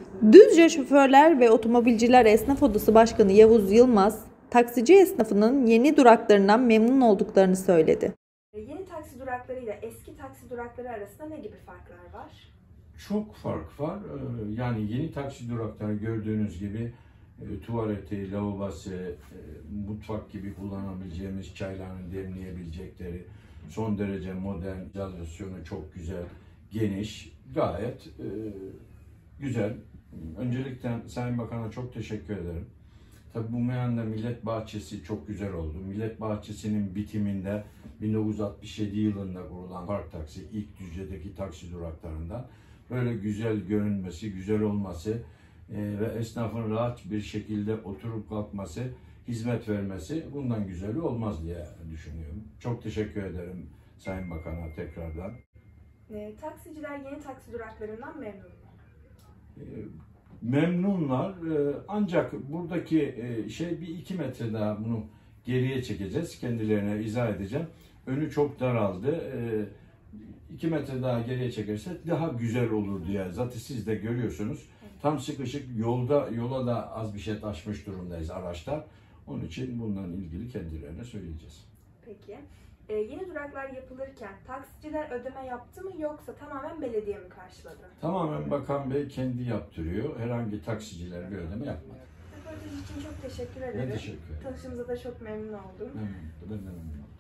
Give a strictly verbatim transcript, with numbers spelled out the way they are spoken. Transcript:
Düzce Şoförler ve Otomobilciler Esnaf Odası Başkanı Yavuz Yılmaz, taksici esnafının yeni duraklarından memnun olduklarını söyledi. Yeni taksi duraklarıyla eski taksi durakları arasında ne gibi farklar var? Çok fark var. Yani yeni taksi durakları gördüğünüz gibi tuvaleti, lavabosu, mutfak gibi kullanabileceğimiz çaylarını demleyebilecekleri son derece modern, izolasyonu çok güzel, geniş, gayet e, güzel. Öncelikle Sayın Bakan'a çok teşekkür ederim. Tabii bu meyanda Millet Bahçesi çok güzel oldu. Millet Bahçesi'nin bitiminde bin dokuz yüz altmış yedi yılında kurulan Park Taksi, ilk Düzce'deki taksi duraklarından böyle güzel görünmesi, güzel olması e, ve esnafın rahat bir şekilde oturup kalkması, hizmet vermesi bundan güzeli olmaz diye düşünüyorum. Çok teşekkür ederim Sayın Bakan'a tekrardan. E, taksiciler yeni taksi duraklarından memnun mu? E, memnunlar e, ancak buradaki e, şey bir iki metre daha bunu geriye çekeceğiz. Kendilerine izah edeceğim. Önü çok daraldı. E, iki metre daha geriye çekersek daha güzel olur diye. Zaten siz de görüyorsunuz. Tam sıkışık yolda yola da az bir şey taşmış durumdayız araçlar. Onun için bununla ilgili kendilerine söyleyeceğiz. Peki. Ee, yeni duraklar yapılırken taksiciler ödeme yaptı mı yoksa tamamen belediye mi karşıladı? Tamamen Bakan Bey kendi yaptırıyor. Herhangi taksiciler bir ödeme yapmadı. Röportaj için çok teşekkür ederim. Ben teşekkür ederim. Tanıştığımıza da çok memnun oldum. Memnun, ben de memnun oldum.